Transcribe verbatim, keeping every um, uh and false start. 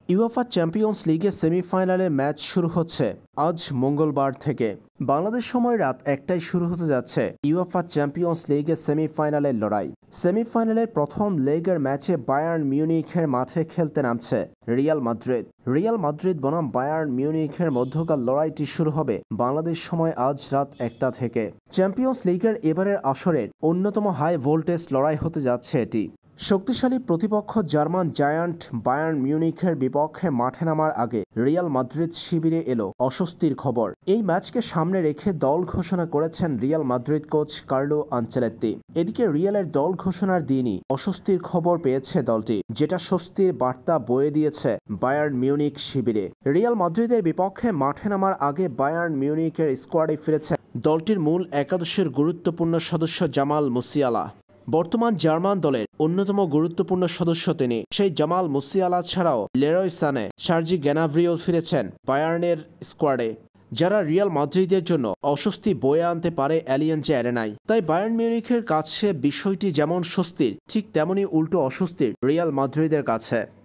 UEFA champions লিগের সেমিফাইনালের match শুরু হচ্ছে আজ মঙ্গলবার থেকে। বাংলাদেশ সময় রাত একটায় শুরু হতে যাচ্ছে ইউএফা চ্যাম্পিয়ন্স লিগের সেমিফাইনালের লড়াই। সেমিফাইনালের প্রথম লেগের ম্যাচে বায়ার্ন মিউনিখের মাঠে খেলতে নামছে রিয়াল মাদ্রিদ। রিয়াল মাদ্রিদ বনাম বায়ার্ন মিউনিখের মধ্যকার লড়াইটি শুরু হবে বাংলাদেশ সময় আজ রাত একটা থেকে। চ্যাম্পিয়ন্স লিগের এবারের আসরের অন্যতম হাই ভোল্টেজ লড়াই হতে যাচ্ছে এটি। শক্তিশালী প্রতিপক্ষ জার্মান জায়ান্ট বায়ার্ন মিউনিখের বিপক্ষে মাঠে নামার আগে রিয়াল মাদ্রিদ শিবিরে এলো অস্বস্তির খবর। এই ম্যাচকে সামনে রেখে দল ঘোষণা করেছেন Real Madrid coach Carlo Ancelotti. এদিকে রিয়ালের দল ঘোষণার দিনই অস্বস্তির খবর পেয়েছে দলটি, যেটা স্বস্তির বার্তা বয়ে দিয়েছে বায়ার্ন মিউনিখ শিবিরে। রিয়াল মাদ্রিদের বিপক্ষে মাঠে নামার আগে বায়ার্ন মিউনিখের স্কোয়াডে ফিরেছে দলটির মূল একাদশের গুরুত্বপূর্ণ সদস্য জামাল মুসিয়ালা। বর্তমান জার্মান দলের অন্যতম গুরুত্বপূর্ণ সদস্য তিনি। সেই জামাল মুসিয়ালা ছাড়াও লেরয় সানে, সার্জি গ্যানাব্রিও ফিরেছেন বায়ার্নের স্কোয়াডে, যারা রিয়াল মাদ্রিদের জন্য অস্বস্তি বয়ে আনতে পারে অ্যালিয়েঞ্জ অ্যারেনায়। তাই বায়ার্ন মিউনিখের কাছে বিষয়টি যেমন স্বস্তির, ঠিক তেমনি উল্টো অস্বস্তির রিয়াল মাদ্রিদের কাছে।